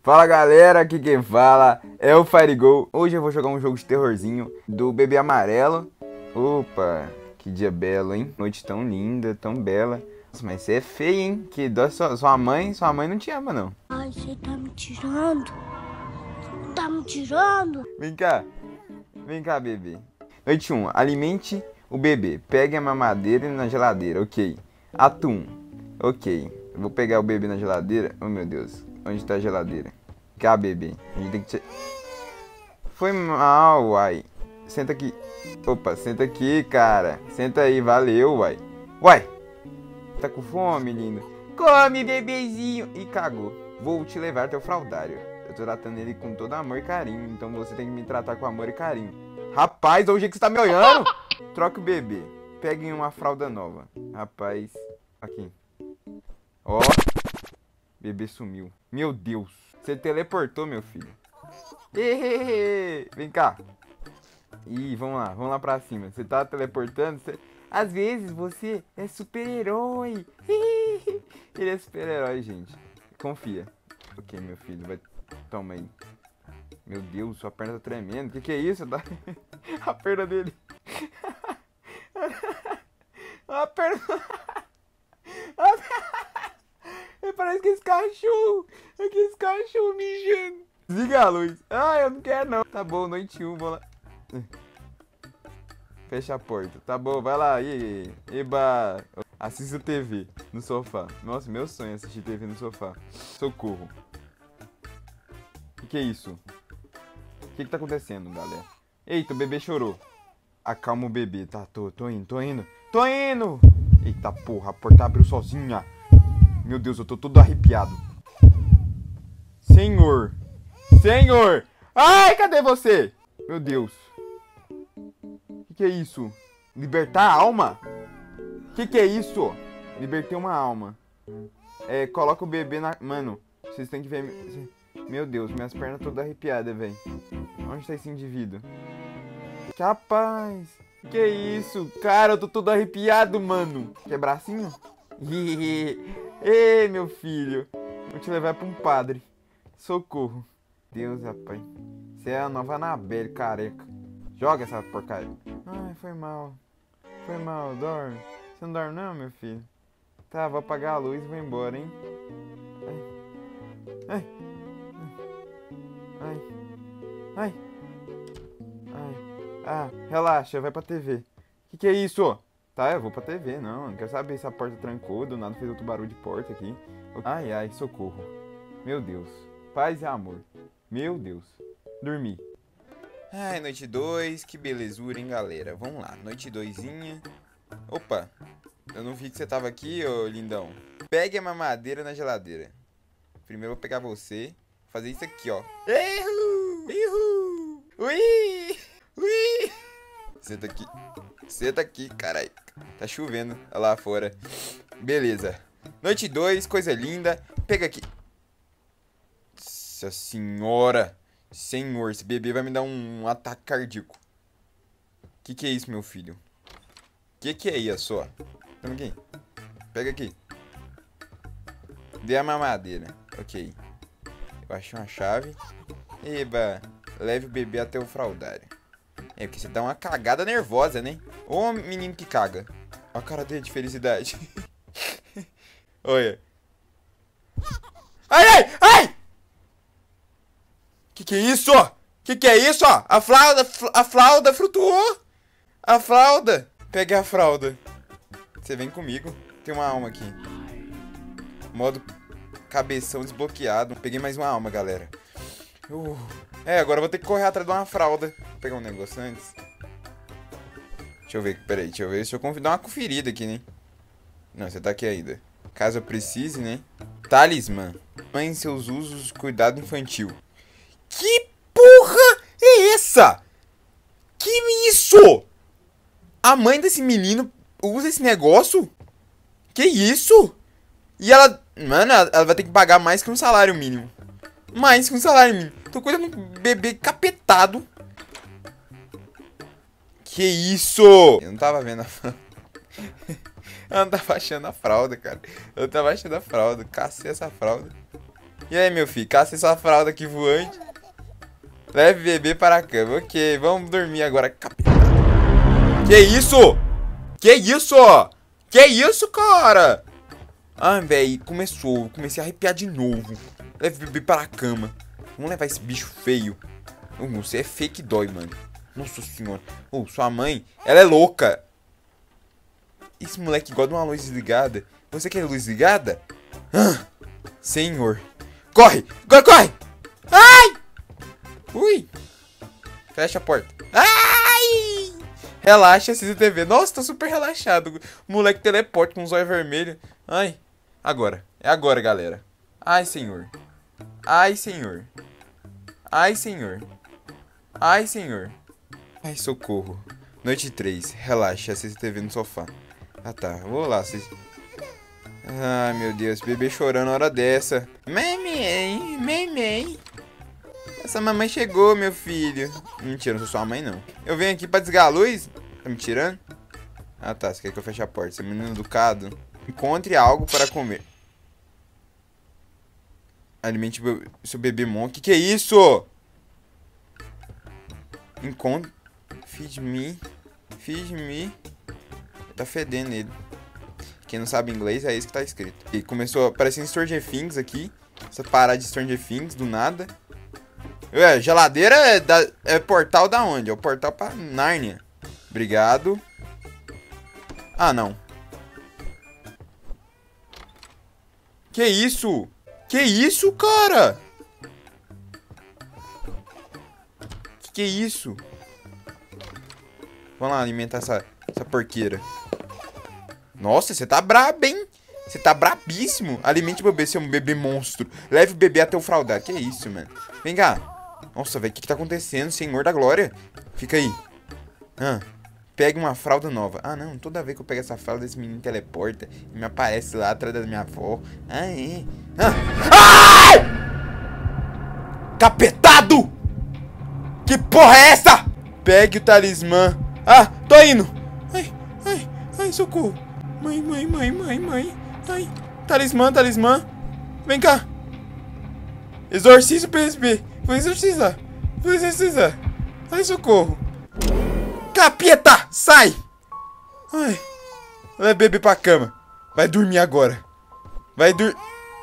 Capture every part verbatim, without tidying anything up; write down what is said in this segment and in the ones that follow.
Fala galera, aqui quem fala é o FireGo. Hoje eu vou jogar um jogo de terrorzinho do bebê amarelo. Opa, que dia belo, hein? Noite tão linda, tão bela. Nossa, mas você é feio, hein? Que dó, sua, sua mãe, sua mãe não te ama, não. Ai, você tá me tirando? Tá me tirando? Vem cá, vem cá, bebê. Noite um, alimente o bebê. Pegue a mamadeira na geladeira, ok. Atum, ok. Eu vou pegar o bebê na geladeira. Oh, meu Deus. Onde tá a geladeira? Cá, bebê. A gente tem que... Foi mal, uai. Senta aqui. Opa, senta aqui, cara. Senta aí, valeu, uai. Uai. Tá com fome, lindo? Come, bebezinho. E cagou. Vou te levar até o fraldário. Eu tô tratando ele com todo amor e carinho. Então você tem que me tratar com amor e carinho. Rapaz, hoje que você tá me olhando? Troca o bebê. Peguem uma fralda nova. Rapaz. Aqui. Ó. Bebê sumiu. Meu Deus. Você teleportou, meu filho. Ehehe. Vem cá. Ih, vamos lá. Vamos lá pra cima. Você tá teleportando? Você... Às vezes você é super-herói. Ele é super-herói, gente. Confia. Ok, meu filho. Vai... Toma aí. Meu Deus, sua perna tá tremendo. O que, que é isso? A perna dele. A perna... A perna... Parece que esse cachorro. Aqueles cachorro mijando. Desliga a luz. Ah, eu não quero não. Tá bom, noite um, vou lá. Fecha a porta. Tá bom, vai lá. E, eba. Assista T V no sofá. Nossa, meu sonho é assistir T V no sofá. Socorro. O que, que é isso? O que, que tá acontecendo, galera? Eita, o bebê chorou. Acalma o bebê, tá? Tô, tô indo, tô indo. Tô indo! Eita porra, a porta abriu sozinha. Meu Deus, eu tô todo arrepiado. Senhor! Senhor! Ai, cadê você? Meu Deus. O que, que é isso? Libertar a alma? O que, que é isso? Libertei uma alma. É, coloca o bebê na... Mano, vocês têm que ver... Meu Deus, minhas pernas todas arrepiadas, velho. Onde tá esse indivíduo? Rapaz! Que é isso? Cara, eu tô todo arrepiado, mano. Quer bracinho? Ei, meu filho. Vou te levar pra um padre. Socorro. Deus, rapaz. Você é a nova Anabelle, careca. Joga essa porcaria. Ai, foi mal. Foi mal, dorme. Você não dorme não, meu filho? Tá, vou apagar a luz e vou embora, hein? Ai. Ai. Ai. Ai. Ah, relaxa, vai pra T V. Que que é isso? Tá, eu vou pra T V, não. Não quero saber se a porta trancou, do nada fez outro barulho de porta aqui. Ai, ai, socorro. Meu Deus. Paz e amor. Meu Deus. Dormi. Ai, noite dois, que belezura, hein, galera. Vamos lá, noite doisinha. Opa, eu não vi que você tava aqui, ô lindão. Pegue a mamadeira na geladeira. Primeiro eu vou pegar você. Fazer isso aqui, ó. Ihu! Ihu! Ui! Ui! Senta aqui. Senta aqui, caralho. Tá chovendo lá fora. Beleza. Noite dois, coisa linda. Pega aqui. Nossa senhora. Senhor, esse bebê vai me dar um, um ataque cardíaco. Que que é isso, meu filho? Que que é isso, ó? Toma aqui. Pega aqui. Dê a mamadeira. Ok. Eu achei uma chave. Eba. Leve o bebê até o fraldário. É porque você dá uma cagada nervosa, né? Ô menino que caga. Olha a cara dele de felicidade. Olha. Ai, ai, ai! Que que é isso? Que que é isso? A fralda, a fralda flutuou. A fralda. Pegue a fralda. Você vem comigo. Tem uma alma aqui. Modo cabeção desbloqueado. Peguei mais uma alma, galera. Uh. É, agora eu vou ter que correr atrás de uma fralda. Vou pegar um negócio antes. Deixa eu ver, peraí, deixa eu ver. Deixa eu dar uma conferida aqui, né? Não, você tá aqui ainda. Caso eu precise, né? Talismã. Mãe em seus usos, cuidado infantil. Que porra é essa? Que isso? A mãe desse menino usa esse negócio? Que isso? E ela... Mano, ela vai ter que pagar mais que um salário mínimo. Mais que um salário mínimo. Tô cuidando de um bebê capetado. Que isso? Eu não tava vendo a fralda. Eu não tava achando a fralda, cara. Eu tava achando a fralda. Cacei essa fralda. E aí, meu filho? Caça essa fralda aqui voante. Leve bebê para a cama. Ok, vamos dormir agora. Que isso? Que isso? Que isso, cara? Ah, velho, começou. Comecei a arrepiar de novo. Leve bebê para a cama. Vamos levar esse bicho feio. Oh, você é feio que dói, mano. Nossa senhora. Oh, sua mãe, ela é louca. Esse moleque gosta de uma luz desligada. Você quer luz ligada? Ah, senhor. Corre! Corre, corre! Ai! Ui! Fecha a porta. Ai! Relaxa, C C T V. Nossa, tô super relaxado. Moleque teleporte com os olhos vermelhos. Ai. Agora. É agora, galera. Ai, senhor. Ai, senhor. Ai, senhor. Ai, senhor. Ai, socorro. Noite três. Relaxa, C C T V no sofá. Ah, tá. Vou lá, C C T V. Ai, meu Deus. Bebê chorando na hora dessa. Mamãe, mamãe. Essa mamãe chegou, meu filho. Mentira, não sou sua mãe, não. Eu venho aqui pra desligar a luz. Tá me tirando? Ah, tá. Você quer que eu feche a porta? Você é menino educado. Encontre algo para comer. Alimente seu bebê monstro. Que que é isso? Encontre. Feed me. Feed me. Tá fedendo ele. Quem não sabe inglês, é isso que tá escrito. E começou aparecendo Stranger Things aqui. Essa parada de Stranger Things, do nada. Ué, geladeira é, da, é portal da onde? É o portal pra Nárnia. Obrigado. Ah, não. Que isso? Que isso, cara? Que que é isso? Vamos lá alimentar essa, essa porqueira. Nossa, você tá brabo, hein? Você tá brabíssimo. Alimente o bebê, seu bebê monstro. Leve o bebê até o fraldar. Que isso, mano? Vem cá. Nossa, velho, o que que tá acontecendo? Senhor da glória. Fica aí. Ah, pega uma fralda nova. Ah, não. Toda vez que eu pego essa fralda, esse menino teleporta e me aparece lá atrás da minha avó. Ah, é. Ah. Ai! Capetado! Que porra é essa? Pegue o talismã. Ah, tô indo. Ai, ai, ai, socorro. Mãe, mãe, mãe, mãe, mãe. Ai, talismã, talismã. Vem cá. Exorciza o P S B. Vou exorcizar. Vou exorcizar. Ai, socorro. Capeta, sai. Ai. Leva bebê pra cama. Vai dormir agora. Vai dormir.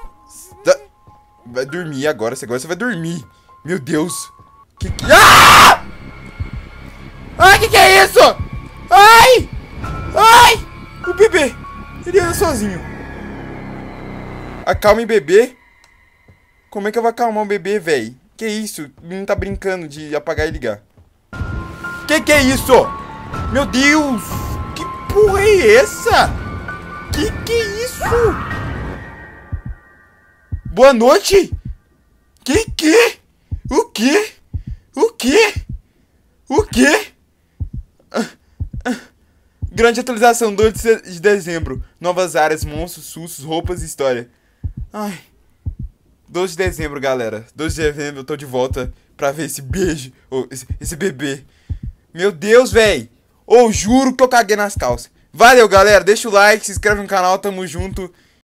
Vai dormir agora. Agora você vai dormir. Meu Deus. Que que... Ah! Ai, que que é isso? Ai! Ai! O bebê. Ele anda sozinho. Acalme bebê. Como é que eu vou acalmar o bebê, velho? Que isso? O menino tá brincando de apagar e ligar. Que que é isso? Meu Deus! Que porra é essa? Que que é isso? Boa noite? Que que? O que? O que? O que? Ah, ah. Grande atualização, dois de dezembro. Novas áreas, monstros, sustos, roupas e história. Ai. doze de dezembro, galera. doze de dezembro eu tô de volta pra ver esse beijo. Oh, esse, esse bebê. Meu Deus, véi. Ô, oh, juro que eu caguei nas calças. Valeu, galera. Deixa o like, se inscreve no canal. Tamo junto.